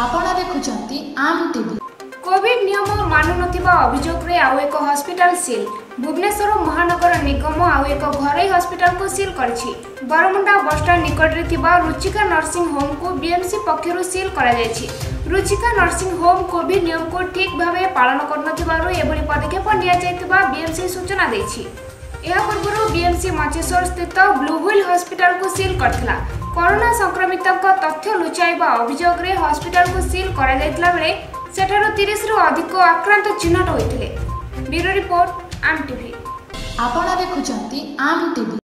आपण देखुचंती आम टीवी। कोविड नियम मानु नथिबा अभियोग रे आउ एक हॉस्पिटल सील। भुवनेश्वर महानगर निगम आउ एक घरोई हॉस्पिटल को सील करछि। बरमुंडा बस स्टैंड निकट रे थिबा रुचिका नर्सिंग होम को बीएमसी पक्षरु सील करा जायछि। रुचिका नर्सिंग होम कोविड नियम को ठीक भाबे पालन करनथिबारु एभली पदक्षेप लिया जायतिबा बीएमसी सूचना दैछि। यह पूर्व बीएमसी मंचेश्वर स्थित ब्लू व्हील हॉस्पिटल को सील करथिला। कोरोना संक्रमित तथ्य लुचाइबा अभियोग रे हॉस्पिटल को सील करा जायतिला बेले सेठारु 30 रु अधिक आक्रांत चिन्हट होइथिले। Bureau report Aama TV. आपण देखुचंती आम टीवी।